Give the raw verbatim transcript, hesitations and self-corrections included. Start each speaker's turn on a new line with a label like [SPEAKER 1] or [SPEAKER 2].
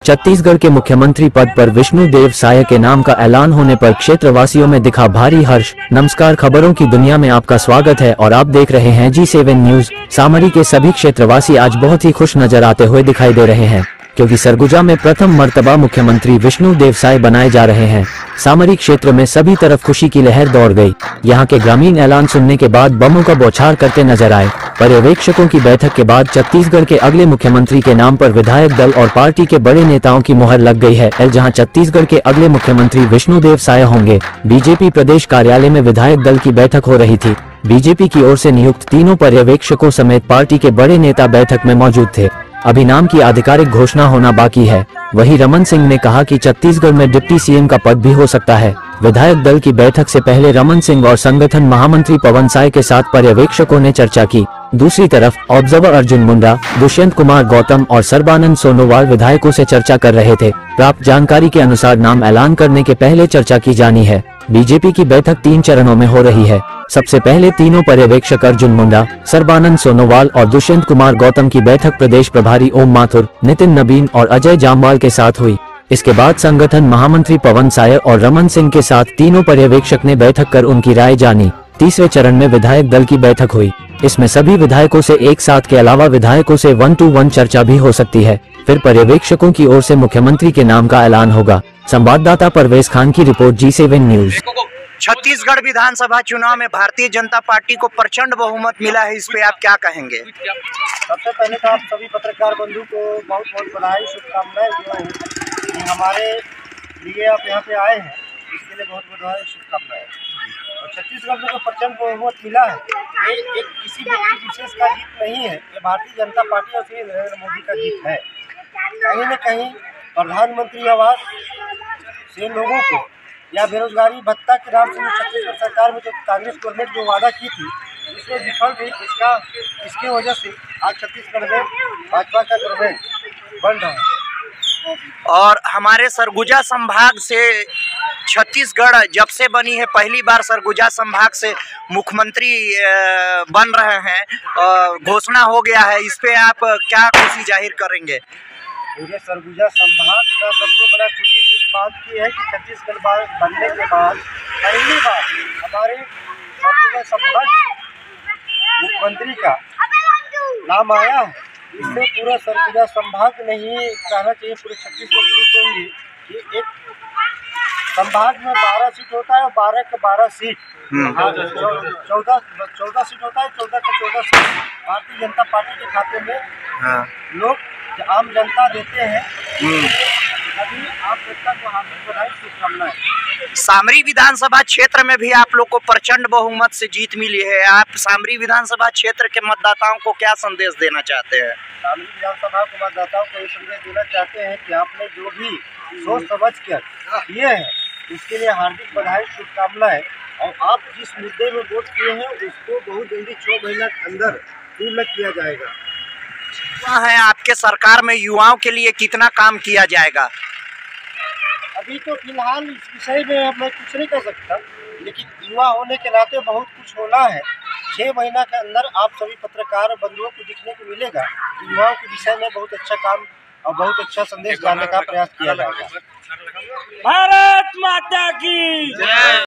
[SPEAKER 1] छत्तीसगढ़ के मुख्यमंत्री पद पर विष्णुदेव साय के नाम का ऐलान होने पर क्षेत्रवासियों में दिखा भारी हर्ष। नमस्कार, खबरों की दुनिया में आपका स्वागत है और आप देख रहे हैं जी सेवन न्यूज। सामरी के सभी क्षेत्रवासी आज बहुत ही खुश नजर आते हुए दिखाई दे रहे हैं क्योंकि सरगुजा में प्रथम मर्तबा मुख्यमंत्री विष्णुदेव साय बनाए जा रहे हैं। सामरी क्षेत्र में सभी तरफ खुशी की लहर दौड़ गई। यहाँ के ग्रामीण ऐलान सुनने के बाद बमों का बौछार करते नजर आए। पर्यवेक्षकों की बैठक के बाद छत्तीसगढ़ के अगले मुख्यमंत्री के नाम पर विधायक दल और पार्टी के बड़े नेताओं की मुहर लग गई है, जहां छत्तीसगढ़ के अगले मुख्यमंत्री विष्णुदेव साय होंगे। बीजेपी प्रदेश कार्यालय में विधायक दल की बैठक हो रही थी। बीजेपी की ओर से नियुक्त तीनों पर्यवेक्षकों समेत पार्टी के बड़े नेता बैठक में मौजूद थे। अभी नाम की आधिकारिक घोषणा होना बाकी है। वहीं रमन सिंह ने कहा कि छत्तीसगढ़ में डिप्टी सीएम का पद भी हो सकता है। विधायक दल की बैठक से पहले रमन सिंह और संगठन महामंत्री पवन साय के साथ पर्यवेक्षकों ने चर्चा की। दूसरी तरफ ऑब्जर्वर अर्जुन मुंडा, दुष्यंत कुमार गौतम और सर्बानंद सोनोवाल विधायकों से चर्चा कर रहे थे। प्राप्त जानकारी के अनुसार नाम ऐलान करने के पहले चर्चा की जानी है। बीजेपी की बैठक तीन चरणों में हो रही है। सबसे पहले तीनों पर्यवेक्षक अर्जुन मुंडा, सर्बानंद सोनोवाल और दुष्यंत कुमार गौतम की बैठक प्रदेश प्रभारी ओम माथुर, नितिन नबीन और अजय जामवाल के साथ हुई। इसके बाद संगठन महामंत्री पवन साय और रमन सिंह के साथ तीनों पर्यवेक्षक ने बैठक कर उनकी राय जानी। तीसरे चरण में विधायक दल की बैठक हुई। इसमें सभी विधायकों से एक साथ के अलावा विधायकों से वन टू वन चर्चा भी हो सकती है। फिर पर्यवेक्षकों की ओर से मुख्यमंत्री के नाम का ऐलान होगा। संवाददाता परवेज खान की रिपोर्ट, जी सेवन न्यूज।
[SPEAKER 2] छत्तीसगढ़ विधानसभा चुनाव में भारतीय जनता पार्टी को प्रचंड बहुमत मिला है, इस पे आप क्या कहेंगे?
[SPEAKER 3] सबसे पहले तो आप सभी पत्रकार बंधु को बहुत बहुत बधाई, शुभकामनाएं जो है हमारे लिए आप यहाँ पे आए हैं, इसके लिए बहुत बधाई, शुभकामनाएं। और छत्तीसगढ़ में जो प्रचंड बहुमत मिला है, ये एक किसी व्यक्ति विशेष का जीत नहीं है, ये भारतीय जनता पार्टी और श्री नरेंद्र मोदी का जीत है। कहीं न कहीं प्रधानमंत्री आवास से लोगों को या बेरोजगारी भत्ता के नाम से जो छत्तीसगढ़ सरकार में जो कांग्रेस गवर्नमेंट जो वादा की थी, इसमें विफल भी इसका इसके वजह से आज छत्तीसगढ़ में भाजपा का गवर्नमेंट बन रहा है।
[SPEAKER 2] और हमारे सरगुजा संभाग से छत्तीसगढ़ जब से बनी है, पहली बार सरगुजा संभाग से मुख्यमंत्री बन रहे हैं, घोषणा हो गया है, इस पे आप क्या खुशी जाहिर करेंगे?
[SPEAKER 3] पूरे सरगुजा संभाग का सबसे बड़ा खुशी इस बात की है कि छत्तीसगढ़ बनने के बाद पहली बार हमारे सरगुजा संभाग मुख्यमंत्री का नाम आया है। इससे पूरा सरगुजा संभाग नहीं कहना चाहिए, पूरे छत्तीसगढ़ खुश होंगे कि एक संभाग में बारह सीट होता है और बारह का बारह सीट चौदह चौदह सीट होता है, चौदह का चौदह सीट भारतीय जनता पार्टी के खाते में लोग आम जनता देते हैं। अभी आप जनता को हार्दिक बधाई, शुभकामनाएं।
[SPEAKER 2] सामरी विधानसभा क्षेत्र में भी आप लोग को प्रचंड बहुमत से जीत मिली है। आप सामरी विधानसभा क्षेत्र के मतदाताओं को क्या संदेश देना चाहते हैं?
[SPEAKER 3] सामरी विधानसभा के मतदाताओं को ये संदेश देना चाहते हैं कि आपने जो भी सोच समझ कर किए हैं, उसके लिए हार्दिक बधाई, शुभकामनाएं। और आप जिस मुद्दे में वोट किए हैं उसको बहुत जल्दी छह महीना के अंदर पूर्ण किया जाएगा।
[SPEAKER 2] है आपके सरकार में युवाओं के लिए कितना काम किया जाएगा?
[SPEAKER 3] अभी तो फिलहाल इस विषय में मैं कुछ नहीं कर सकता, लेकिन युवा होने के नाते बहुत कुछ होना है। छः महीना के अंदर आप सभी पत्रकार बंधुओं को दिखने को मिलेगा कि युवाओं के विषय में बहुत अच्छा काम और बहुत अच्छा संदेश डालने का प्रयास किया जाएगा।
[SPEAKER 4] भारत माता की जय।